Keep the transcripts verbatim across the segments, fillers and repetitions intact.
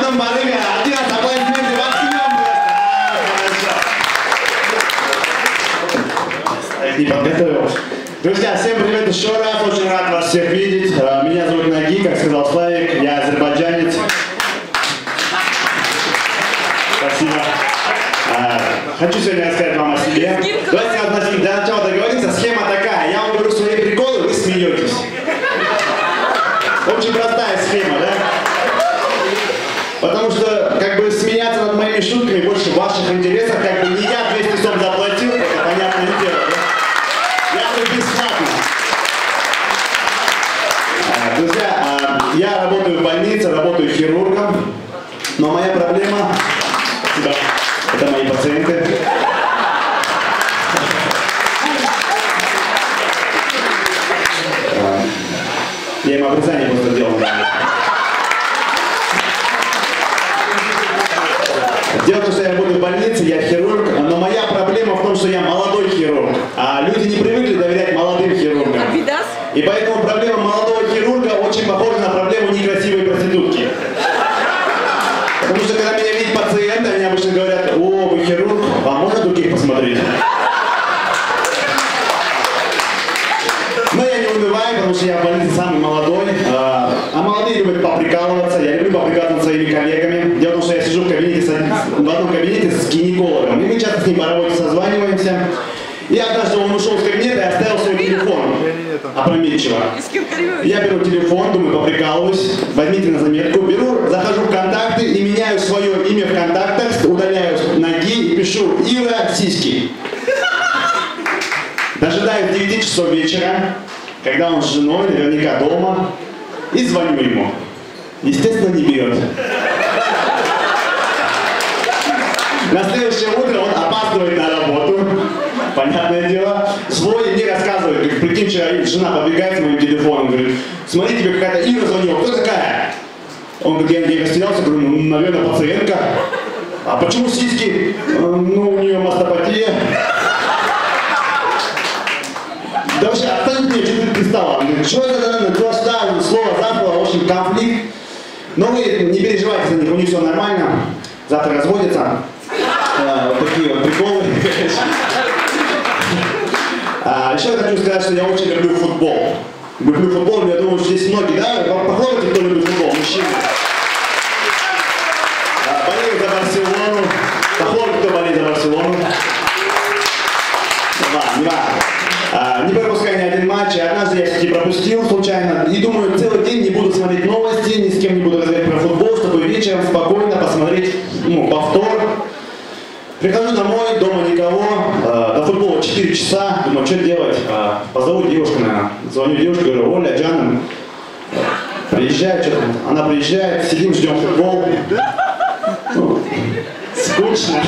этом порыве один раз аплодисменты Максимом просто. Не подготовился. Друзья, всем привет еще раз, очень рад вас всех видеть. Меня зовут Наги, как сказал Славик, я азербайджанец. Спасибо. Хочу сегодня рассказать вам о себе. Давайте для начала договоримся, схема такая. Я вам говорю свои приколы, вы смеетесь. Очень простая схема, да? Потому что, как бы, смеяться над моими шутками больше в ваших интересах, как бы не я двести сом заплатил, это понятное дело, да? Я тут бесплатно. Друзья, я работаю в больнице, работаю хирургом, но моя проблема, да, это мои пациенты. Я им обрезание просто делал. Дело в том, что я работаю в больнице, я хирург, но моя проблема в том, что я молодой хирург, а люди не привыкли доверять молодым хирургам. И поэтому проблема молодого хирурга очень похожа на проблему некрасивой проститутки. Потому что когда меня видят пациенты, они обычно говорят: о, вы хирург, вам можно других посмотреть? Но я не унываю, потому что я в больнице самый молодой, а молодые любят поприкалываться, я люблю поприкалываться над своими коллегами. Дело в том, что я сижу в кабинете, в одном кабинете с гинекологом, и мы часто с ним по работе созваниваемся. И однажды он ушел из кабинета и оставил свой телефон. Опрометчиво. Я беру телефон, думаю, поприкалываюсь, возьмите на заметку, беру, захожу в контакты и меняю свое имя в контактах, удаляю Наги и пишу Ира Сиськи. Дожидаюсь девяти часов вечера, когда он с женой, наверняка дома, и звоню ему. Естественно, не берет. На следующее утро он опаздывает на работу, понятное дело. Свой мне рассказывает, говорит: прикинь, вчера жена подбегает с моим телефоном, говорит: смотри, тебе какая-то Ира звонила, кто такая? Он говорит: я не растерялся, говорю: ну, наверное, пациентка. А почему сиськи? Ну, у нее мастопатия. Да вообще, отстаньте мне, что ты пристала? Что это, просто слово зашло, в общем, конфликт. Но вы не переживайте за них, у них все нормально. Завтра разводятся. А, вот такие вот приколы. А, еще я хочу сказать, что я очень люблю футбол. Люблю футбол, я думаю, что здесь многие, да? Похлопайте, кто любит футбол, мужчины. А, болею за Барселону. Похлопайте, кто болеет за Барселону. Ладно, не важно. А, не пропускай ни один матч, и однажды я все-таки пропустил случайно, и думаю, целый день не буду смотреть новости, ни с кем не буду разговаривать про футбол, чтобы вечером спокойно посмотреть, ну, повтор. Прихожу домой, дома никого, э, до футбола четыре часа, думаю, что делать, э, позову девушку, наверное, звоню девушке, говорю: Оля, Джана, приезжай, что там, она приезжает, сидим, ждем футбол, ну, скучно.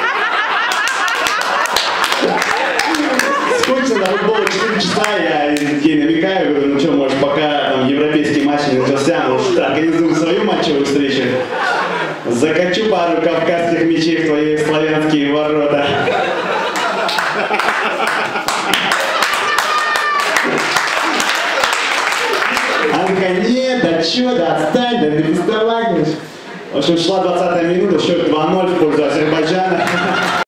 Скучно, на футбол четыре часа, я ей намекаю, говорю: ну что, может, пока там европейский матч не начался, может, организуем свою матчевую встречу. Закачу пару кавказских мячей в твои славянские ворота. Она такая: нет, да чё, да отстань, да не приставай. В общем, шла двадцатая минута, счет два ноль в пользу Азербайджана.